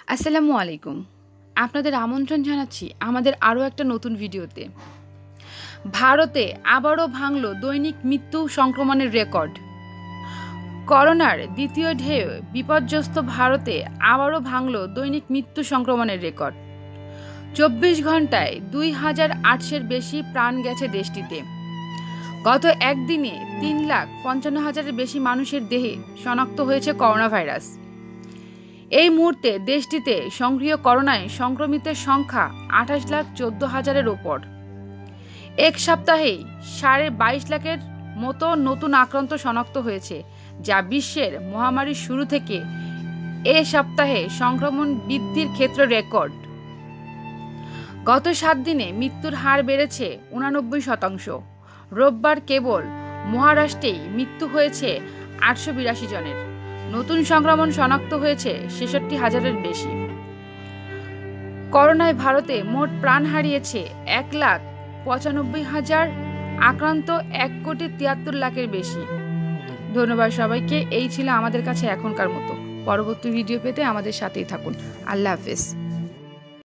আসসালামু আলাইকুম। আপনাদের আমন্ত্রণ জানাচ্ছি আমাদের আরও একটা নতুন ভিডিওতে। ভারতে আবারও ভাঙল দৈনিক মৃত্যু সংক্রমণের রেকর্ড। করোনার দ্বিতীয় ঢেউ বিপর্যস্ত ভারতে আবারও ভাঙল দৈনিক মৃত্যু সংক্রমণের রেকর্ড। 24 ঘন্টায় 2008-এর বেশি প্রাণ গেছে দেশটিতে। গত একদিনে 3,55,000-এর বেশি মানুষের দেহে শনাক্ত হয়েছে করোনা ভাইরাস। এই মুহূর্তে দেশটিতে সক্রিয় করোনায় সংক্রমিতের সংখ্যা 28,14,000-এর ওপর। এক সপ্তাহেই 22.5 লাখের মতো নতুন আক্রান্ত শনাক্ত হয়েছে, যা বিশ্বের মহামারীর শুরু থেকে এ সপ্তাহে সংক্রমণ বৃদ্ধির ক্ষেত্রে রেকর্ড। গত 7 দিনে মৃত্যুর হার বেড়েছে 89%। রোববার কেবল মহারাষ্ট্রেই মৃত্যু হয়েছে 882 জনের। নতুন সংক্রমণ শনাক্ত হয়েছে 66,000-এর বেশি। করোনায় ভারতে মোট প্রাণ হারিয়েছে 1,95,000, আক্রান্ত 1,73,00,000-এর বেশি। ধন্যবাদ সবাইকে। এই ছিল আমাদের কাছে এখনকার মতো। পরবর্তী ভিডিও পেতে আমাদের সাথেই থাকুন। আল্লাহ হাফেজ।